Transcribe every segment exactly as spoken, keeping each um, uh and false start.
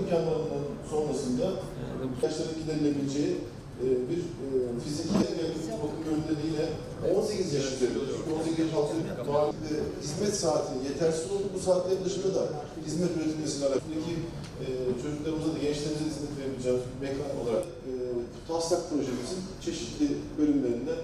imkanlarının sonrasında yaşların giderilebileceği e, bir e, fiziki bakım yöntemiyle on sekiz yaş üzerinde, on sekiz yaş altı hizmet saati yetersiz oldu. Bu saatlerin dışında da hizmet üretilmesine alakalı e, çocuklarımıza da gençlerimize hizmet verebileceğimiz bir mekan olarak e, taslak projemizin çeşitli bölümlerinde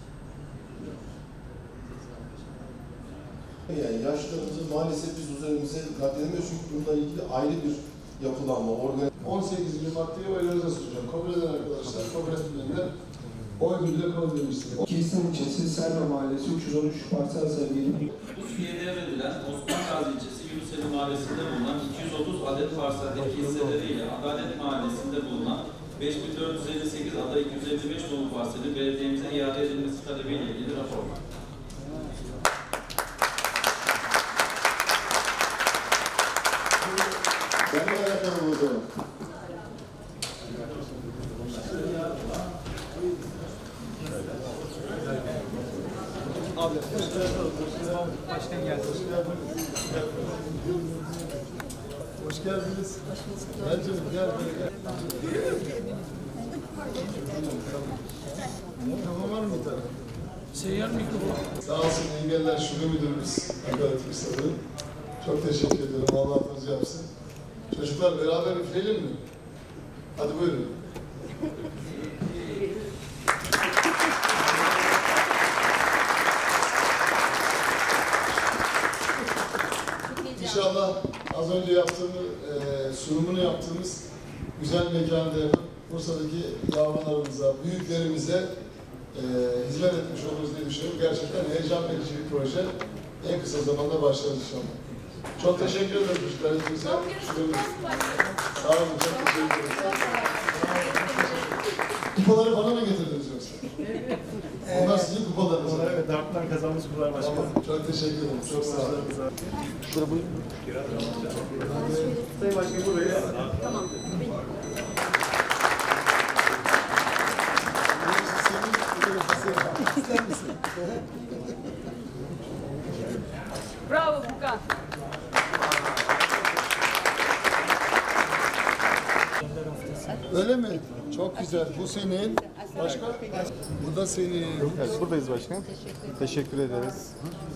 yani yaşlarımızı maalesef biz üzerimize nakledemiyoruz çünkü bununla ilgili ayrı bir yapılanma, organizasyon. on sekizinci maddeyi oylarınıza sunacağım. Kabul eden arkadaşlar, kabul etmeyenler oy birliğiyle kabul edilmiştir. Kesin ilçesi Serme Mahallesi üç yüz on üç parsel sergili. Türkiye'ye devredilen Osman Gazi ilçesi Yunuseli Mahallesi'nde bulunan iki yüz otuz adet parseldeki hisseleriyle Adalet Mahallesi'nde bulunan beş bin dört yüz elli sekiz ada iki yüz elli beş dolu parselin belediyemize iade edilmesi talebiyle ilgili rapor. Ben de alakalı o zaman. Abi, başkan geldi. Hoş geldiniz. Gel canım, gel gel. Tamam var mı bir tane? Seyyar mikrofon. Sağ olsun Engeller Şube Müdürümüz Adalet Müsaade. Çok teşekkür ederim. Allah aklınızı yapsın. Çocuklar beraber üfleyelim mi? Hadi buyurun. İnşallah az önce yaptığımız, e, sunumunu yaptığımız güzel mekanda yapıp Bursa'daki yavrularımıza, büyüklerimize e, hizmet etmiş oluruz diye düşünüyorum. Gerçekten heyecan verici bir proje. En kısa zamanda başlarız inşallah. Çok teşekkür ederim çocuklar. Hepinize. Sağ olun. Çok teşekkür ederim. Kupaları bana mı getirdiniz yoksa? Evet. Onlar sizin kupalarınız. Onlar evet, darttan kazanmış kupalar başkanım. Tamam. Çok teşekkür ederim. Çok sağ olun. Şurada buyurun. Sayın Başkanım buraya. Tamam. Bravo Furkan. Öyle mi? Çok güzel. Bu senin. Başka? Bu da senin. Evet, buradayız başkanım. Teşekkür ederiz.